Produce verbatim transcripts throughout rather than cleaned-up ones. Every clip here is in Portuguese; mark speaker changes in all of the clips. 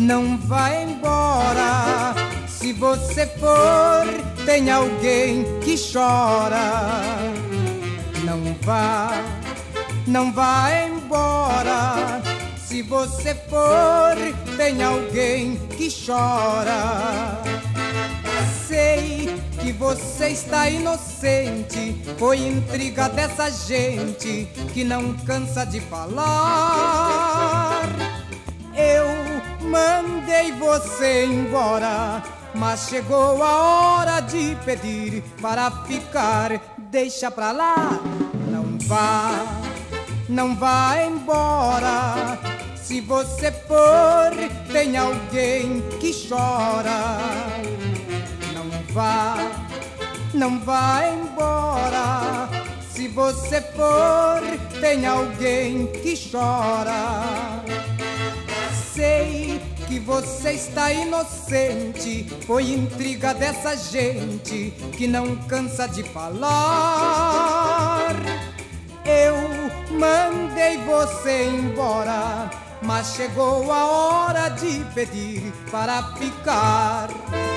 Speaker 1: não vai embora. Se você for, tem alguém que chora. Não vá, não vai embora. Se você for, tem alguém que chora. Sei que você está inocente, foi intriga dessa gente que não cansa de falar. Eu mandei você embora, mas chegou a hora de pedir para ficar. Deixa pra lá, não vá, não vá embora. Se você for, tem alguém que chora. Não vá, não vá embora. Se você for, tem alguém que chora. Sei que você está inocente, foi intriga dessa gente que não cansa de falar. Eu mandei você embora, mas chegou a hora de pedir para ficar.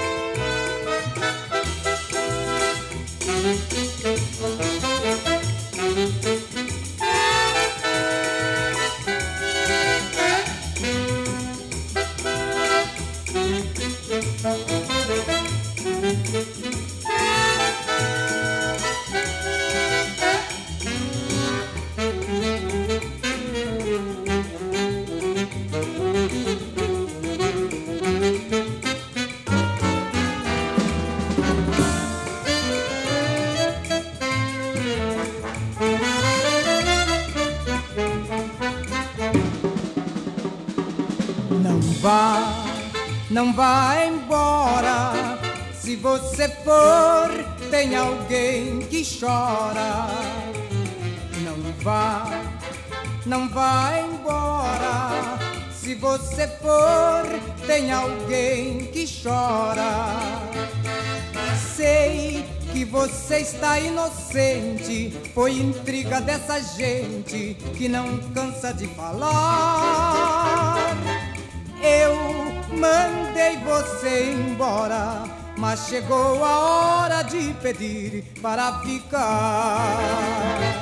Speaker 1: Não vá, não vá embora. Se você for, tem alguém que chora. Não vá, não vá embora. Se você for, tem alguém que chora. Sei que você está inocente, foi intriga dessa gente que não cansa de falar. Eu mandei você embora, mas chegou a hora de pedir para ficar.